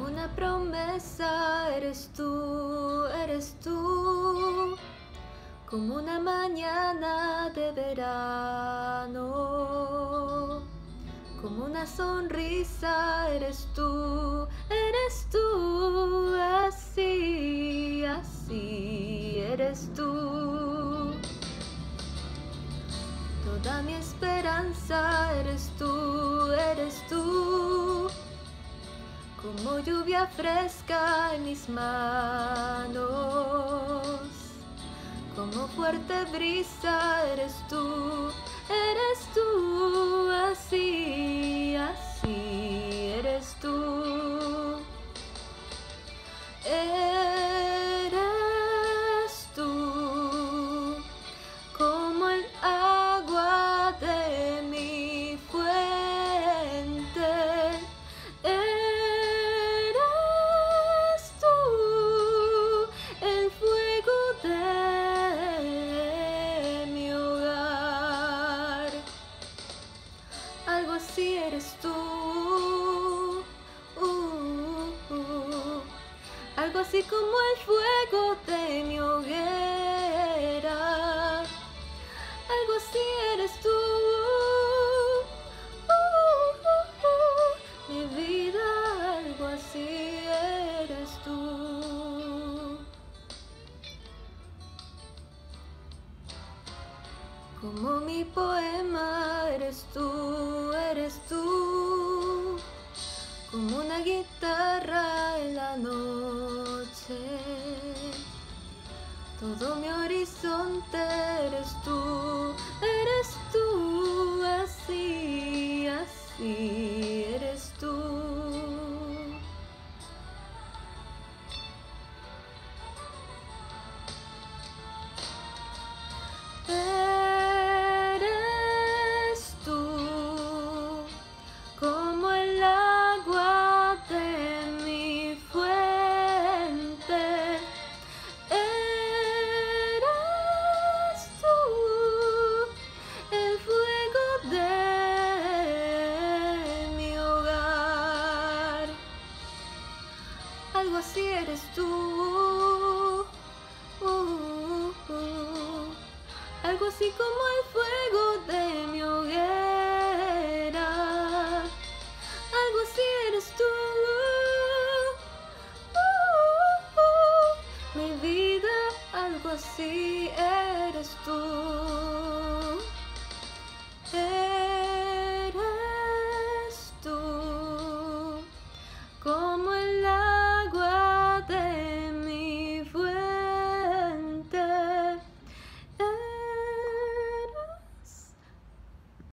Como una promesa eres tú, como una mañana de verano, como una sonrisa eres tú, así, así eres tú. Toda mi esperanza eres tú, como lluvia fresca en mis manos, como fuerte brisa eres tú, así, así eres tú. Eres tú, como el agua de mi fuente. Eres tú, el fuego de mi hogar. Algo así eres tú. Algo así como el fuego de mi hoguera. Algo así eres tú. Mi vida, algo así eres tú. Como mi poema eres tú, como una guitarra en la noche. Todo mi horizonte eres tú, así, así eres tú. Eres tú, como el agua de mi fuente. Eres tú, el fuego de mi hogar. Algo así eres tú. Algo así como el fuego de mi hoguera. Algo así eres tú. Mi vida, algo así eres tú.